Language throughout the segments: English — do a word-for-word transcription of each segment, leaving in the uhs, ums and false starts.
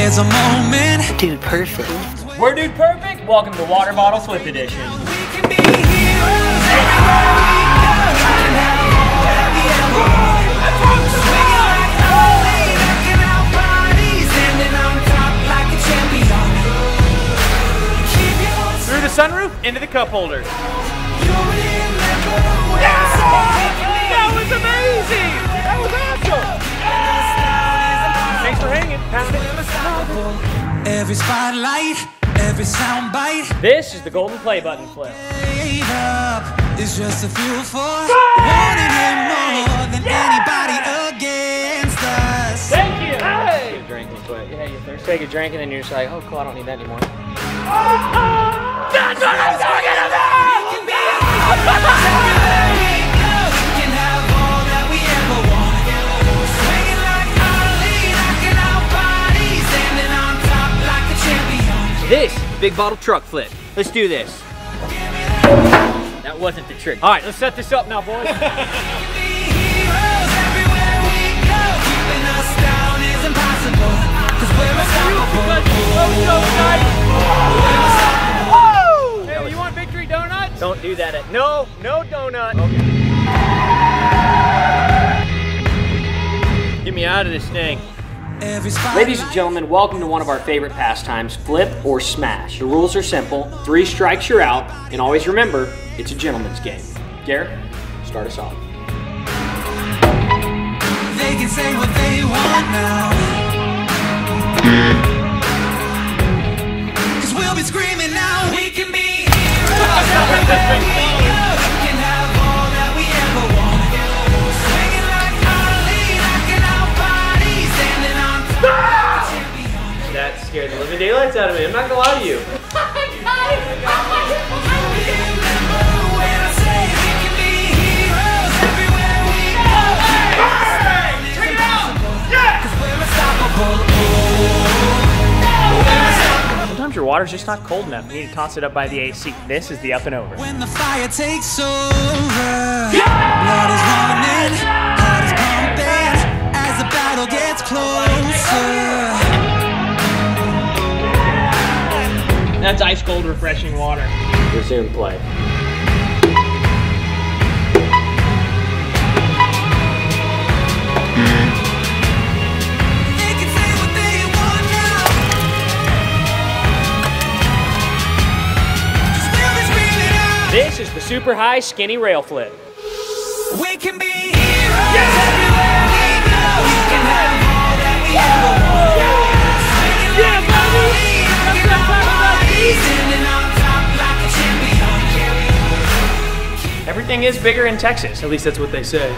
There's a moment. Dude perfect. We're Dude Perfect. Welcome to Water Bottle Flip Edition. We can be heroes everywhere we go. We can have all that we ever want. Swinging like Harley, rocking out bodies, standing on top like a champion. Keep your Through the sunroof, into the cup holder. You'll remember when I said That was amazing! That was awesome! Thanks for hanging. Pound it. every spotlight, every sound bite. This is the golden play button flip. It's just a fuel for wanting him more than anybody against us. Thank you! Hey! Take a drink real quick. Yeah, you thirsty? Take a drink and then you're just like, oh cool, I don't need that anymore. That's what I'm talking about! We can be heroes everywhere we go. We can have all that we ever want. Swinging like Harley, rocking out bodies, standing on top like a champion. This big bottle truck flip. Let's do this. That wasn't the trick. All right, let's set this up now, boys. We can be heroes everywhere we go. Keeping us down is impossible, 'cause we're unstoppable. Hey, you want victory donuts? Don't do that. At, no, no donut. Okay. Get me out of this thing. Every spotlight. Ladies and gentlemen, welcome to one of our favorite pastimes, flip or smash. The rules are simple, three strikes you're out, and always remember, it's a gentleman's game. Garrett, start us off. They can say what they want now, 'cause we'll be screaming now. We can be heroes everywhere we go. We can have all that we ever want. Swinging like Harley, rocking out bodies, standing on top. That scared the living daylights out of me. I'm not gonna lie to you. Sometimes your water's just not cold enough. You need to toss it up by the A C. This is the up and over. When the fire takes over, blood is running, heart is pumping, as the battle gets closer. That's ice cold, refreshing water. Resume play. They can say what they want now, 'cause we'll be screaming out. This is the super high skinny rail flip. We can be heroes everywhere we go. We can have all that we ever want. Swinging like Harley, rocking out bodies, standing on top like a champion. Everything is bigger in Texas. At least that's what they say.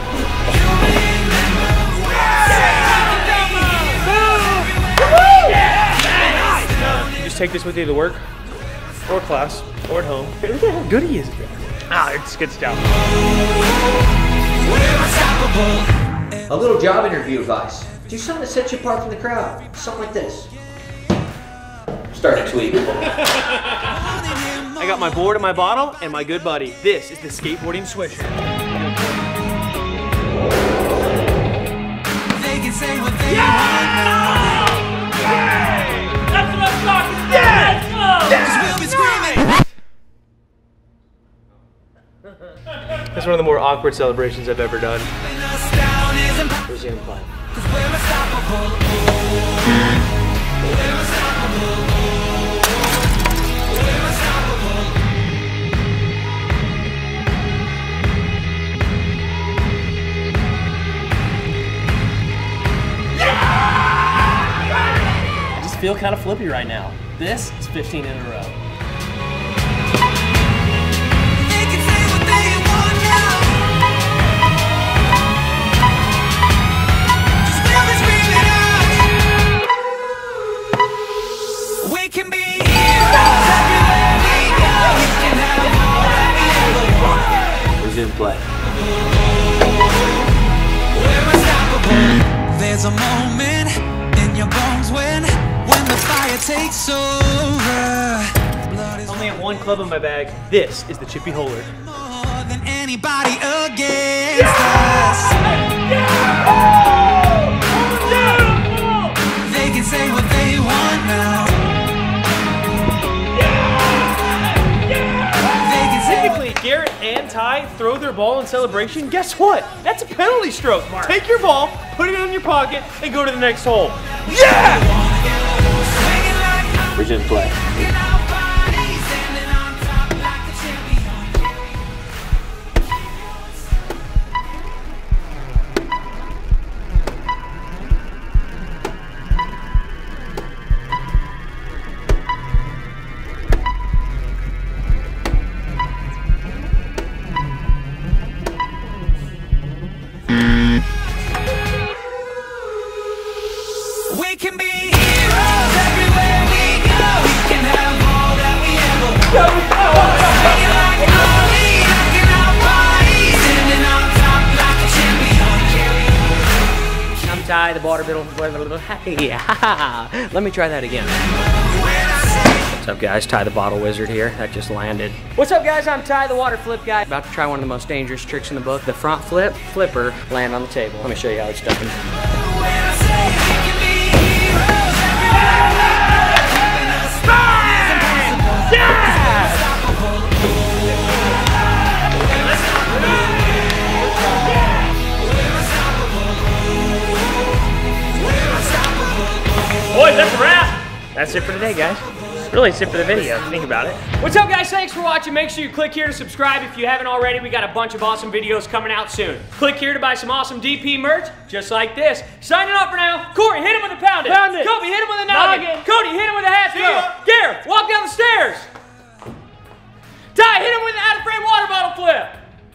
You just take this with you to work, or class, or at home. Look at how good he is. Ah, it's good stuff. A little job interview advice. Do something that sets you apart from the crowd. Something like this. Start next week. I got my board and my bottle and my good buddy. This is the skateboarding swisher. They can say what they want now, That's what I'm talking about! Let's go! 'cause we'll be screaming. That's one of the more awkward celebrations I've ever done. Keeping us down is impossible, Resume play. 'cause we're unstoppable. We're unstoppable. We're unstoppable. I just feel kind of flippy right now. This is fifteen in a row. They can say what they want now, 'cause we'll be screaming out. We can be heroes everywhere we go. We can have all that we ever want. Resume play. We're unstoppable. There's a moment in your bones when, when the fire takes over. Blood is I only have one club in my bag. This is the chippy holder. more than anybody against us. They can say what they want might throw their ball in celebration, guess what? That's a penalty stroke. Take your ball, put it in your pocket, and go to the next hole. Yeah! Resume play. We can be heroes everywhere we go. We can have all that we ever want. Swinging like Ali, knocking out bodies, ending on top like a champion. I'm Ty, the water biddle. Hey, let me try that again. What's up, guys? Ty, the bottle wizard here. That just landed. What's up, guys? I'm Ty, the water flip guy. About to try one of the most dangerous tricks in the book. The front flip, flipper, land on the table. Let me show you how it's done. When I say we can be heroes everywhere we go, keeping us flying. Boys, that's a wrap. That's it for today, guys. Really, it's it for the video. Think about it. What's up, guys? Thanks for watching. Make sure you click here to subscribe if you haven't already. We got a bunch of awesome videos coming out soon. Click here to buy some awesome D P merch, just like this. Signing off for now. Corey, hit him with a pound it. Pound it. Kobe, hit him with a noggin. Noggin. Cody, hit him with a hat See throw. ya. Garrett, walk down the stairs. Ty, hit him with an out-of-frame water bottle flip.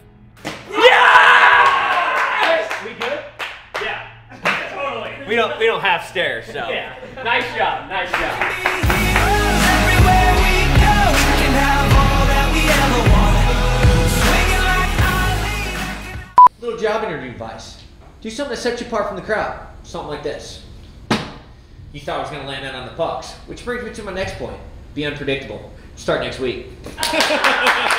Yeah! We good? Yeah. Totally. We don't. We don't have stairs, so. Yeah. Nice job. Nice job. Heroes everywhere we go. We can have all that we ever want. Swinging like Ali. Little job interview advice. Do something that sets you apart from the crowd. Something like this. You thought I was going to land that on the pucks. Which brings me to my next point. Be unpredictable. Start next week.